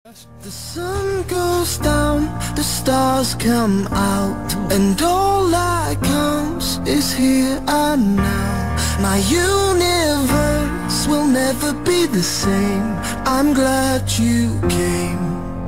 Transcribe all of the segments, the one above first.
The sun goes down, the stars come out, and all that counts is here and now. My universe will never be the same. I'm glad you came.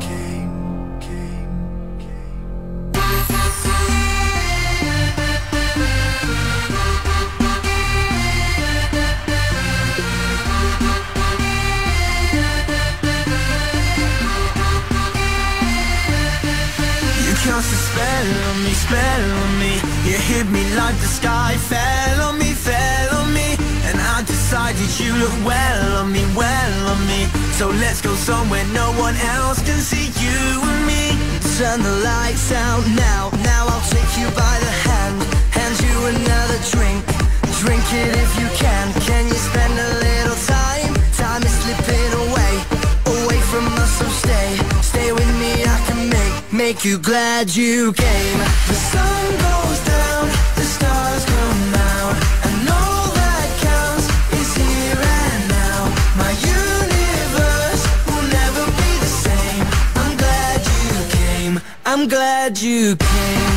Cast a spell on me. You hit me like the sky fell on me, and I decided you look well on me. So let's go somewhere no one else can see you and me. Turn the lights out now. I'll take you by the hand you another drink. Drink it if you can. Can you spend a little time? Time is slipping away from us, so stay with me. I can make you glad you came. The sun goes down, the stars come out, and all that counts is here and now. My universe will never be the same. I'm glad you came. I'm glad you came.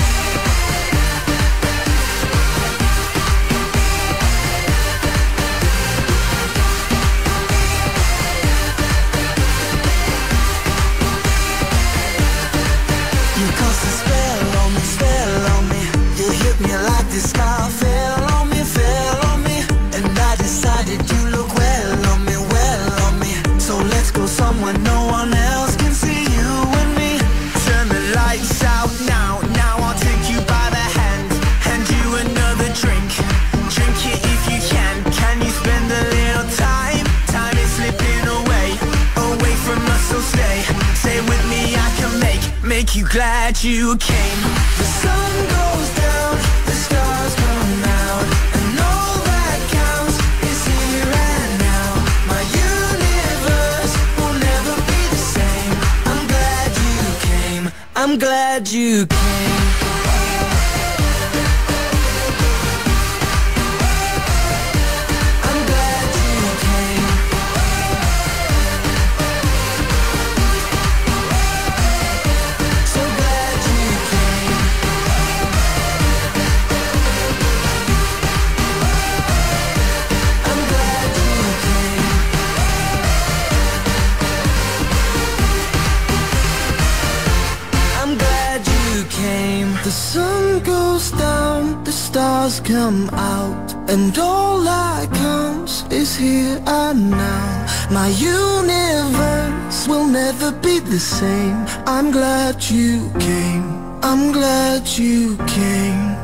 The sky fell on me, and I decided you look well on me. So let's go somewhere no one else can see you and me. Turn the lights out now. I'll take you by the hand you another drink. Drink it if you can. Can you spend a little time? Time is slipping away from us, so stay with me. I can make you glad you came. The sun goes down, the stars come out, and all that counts is here and now. My universe will never be the same. I'm glad you came. I'm glad you came. I'm glad you came. So glad you came. I'm glad you came. I'm glad you came. The sun goes down, the stars come out, and all that counts is here and now. My universe will never be the same. I'm glad you came. I'm glad you came.